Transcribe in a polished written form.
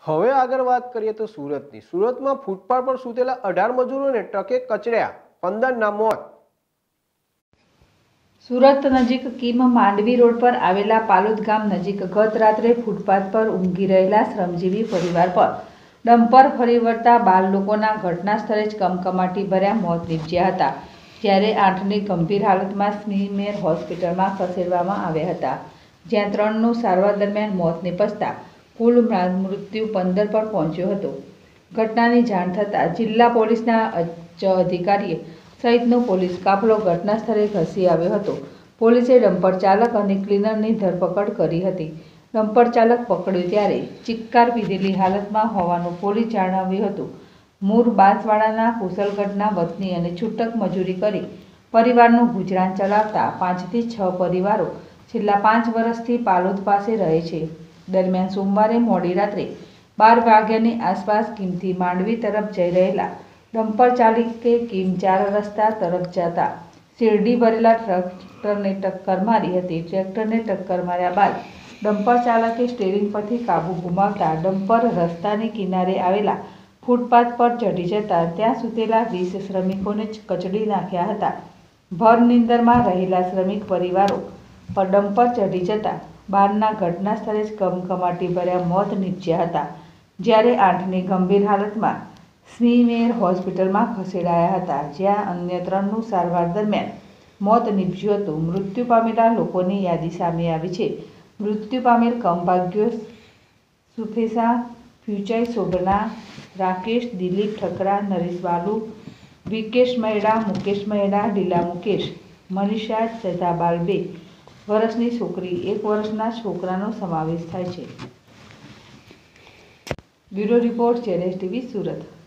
હવે આગળ વાત કરીએ તો સુરતની. સુરતમાં ફૂટપાથ પર સૂતેલા 18 મજૂરોને ટ્રકે કચડ્યા, 15ના મોત. સુરત નજીક કીમ માંડવી રોડ પર આવેલા પાલોદ ગામ નજીક ગત રાત્રે ફૂટપાથ પર ઊંઘી રહેલા શ્રમજીવી પરિવાર પર ડમ્પર ફરી વળતા 12 લોકોના ઘટના સ્થળે જ કમકમાટી ભર્યા મોત નીપજ્યા હતા, જ્યારે 8ની ગંભીર હાલતમાં સ્મીમેર હોસ્પિટલમાં ખસેડવામાં આવ્યા હતા, જ્યાં 3નું સારવાર દરમિયાન મોત નીપજતા કુલ મૃત્યુ 15 પર પહોંચ્યો હતો. ઘટનાની જાણ થતાં જિલ્લા પોલીસના ઉચ્ચ અધિકારીઓ સહિતનો પોલીસ કાફલો ઘટના સ્થળે ધસી આવ્યો હતો. પોલીસે ડમ્પર ચાલક અને ક્લીનરની ધરપકડ કરી હતી. ડમ્પર ચાલક પકડ્યો ત્યારે ચિક્કાર પીધેલી હાલતમાં હોવાનું પોલીસ જણાવ્યું હતું. મૂળ બાંસવાડાના કુશલગઢના વતની અને છૂટક મજૂરી કરી પરિવારનું ગુજરાન ચલાવતા 5થી 6 પરિવારો છેલ્લા 5 વર્ષથી પાલોદ પાસે રહે છે. દરમિયાન સોમવારે મોડી રાત્રે 12 વાગ્યાની આસપાસ કીમથી માંડવી તરફ જઈ રહેલા ડમ્પર ચાલકે કીમ 4 રસ્તા તરફ જતા શેરડી ભરેલા ટ્રેક્ટરને ટક્કર મારી હતી. ટ્રેક્ટરને ટક્કર માર્યા બાદ ડમ્પર ચાલકે સ્ટીયરિંગ પરથી કાબુ ગુમાવતા ડમ્પર રસ્તાની કિનારે આવેલા ફૂટપાથ પર ચઢી જતા ત્યાં સૂતેલા 20 શ્રમિકોને કચડી નાખ્યા હતા. ભર નીંદરમાં રહેલા શ્રમિક પરિવારો પર ડમ્પર ચઢી જતા 12ના ઘટના સ્થળે જ કમકમાટી ભર્યા મોત નીપજ્યા હતા, જ્યારે 8ની ગંભીર હાલતમાં સ્મીમેર હોસ્પિટલમાં ખસેડાયા હતા, જ્યાં અન્ય 3નું સારવાર દરમિયાન મોત નીપજ્યું હતું. મૃત્યુ પામેલા લોકોની યાદી સામે આવી છે. મૃત્યુ પામેલ કમભાગ્યો સુફેસા, ફ્યુચય શોભના, રાકેશ દિલીપ ઠકરા, નરેશ બાલુ, વિકેશ મહેડા, મુકેશ મહેડા, ડીલા મુકેશ, મનીષા સદાબાલ, 2 વર્ષની છોકરી, 1 વર્ષના છોકરાનો સમાવેશ થાય છે. Bureau report, channel TV, Surat.